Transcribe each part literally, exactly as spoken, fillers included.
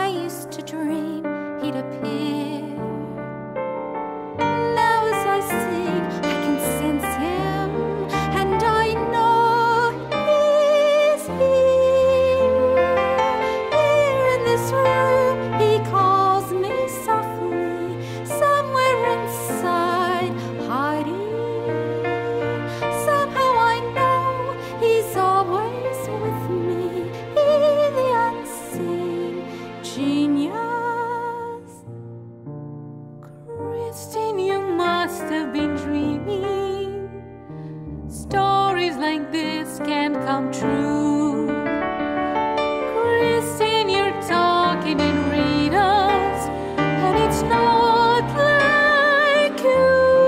I used to dream he'd appear. Now as I sing, I can sense him, and I know he's here. Here in this room, he calls me softly, somewhere inside, hiding. Somehow I know he's always with me, he the unseen genius. Christine, you must have been dreaming. Stories like this can't come true. Christine, you're talking in riddles, and it's not like you.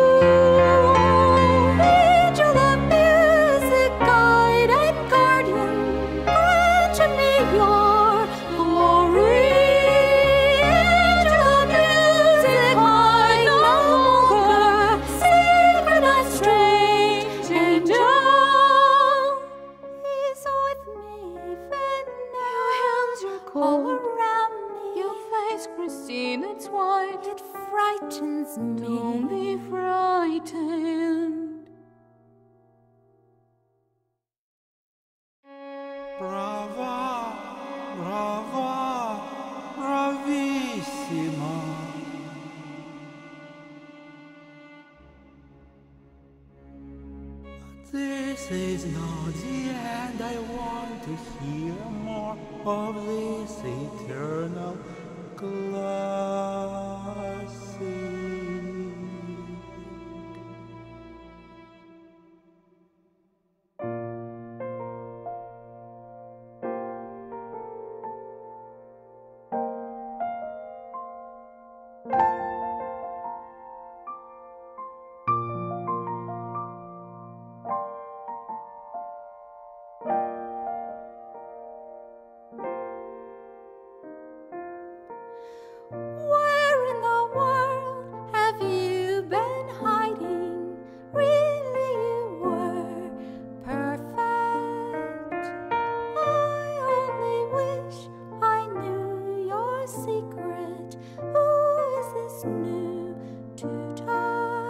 Angel of music, guide and guardian, grant to me your glory. Angel of music, hide no longer, secret and strange and young. He's with me even now. Your hands are all around me. Your face, Christine, it's white. It frightens me. Don't be frightened. Brava, brava, bravissima. This is not the end. I want to hear more of this eternal classic. Where in the world have you been hiding? Really, you were perfect. I only wish I knew your secret. Who is this new tutor?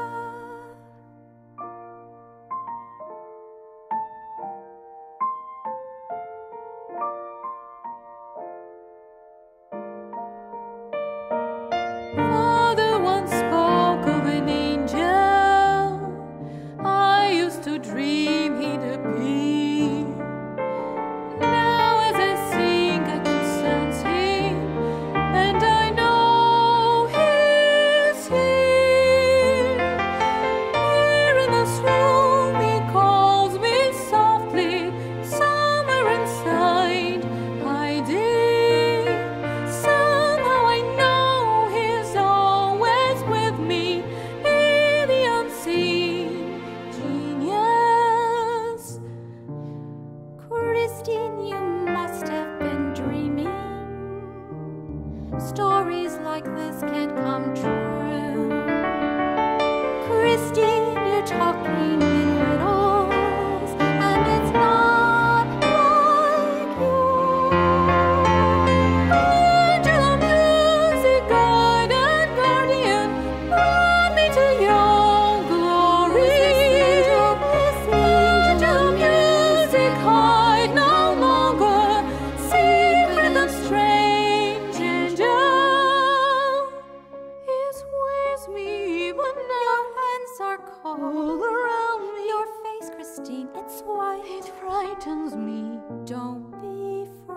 Father once spoke of an angel. I used to dream he'd appear. Now as I sing, I can sense him, and I know he's here. Here in this room, he calls me softly, somewhere inside, hiding. Somehow I know he's always with me, he the unseen genius. Christine, you must have been dreaming. Stories like this can't come true. Christine, you're talking in riddles, and it's not like you. Angel of music, guide and guardian, grant me to your glory. Angel of music, hide no longer, secret and strange and young. He's with me even now. Your hands are cold around me. Your face, Christine, it's white. It frightens me. Don't be frightened.